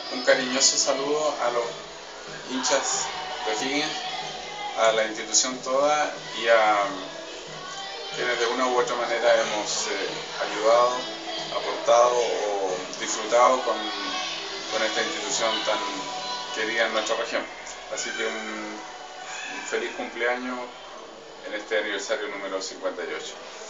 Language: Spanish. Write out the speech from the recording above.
Un cariñoso saludo a los hinchas de O'Higgins, a la institución toda y a quienes de una u otra manera hemos ayudado, aportado o disfrutado con esta institución tan querida en nuestra región. Así que un feliz cumpleaños en este aniversario número 58.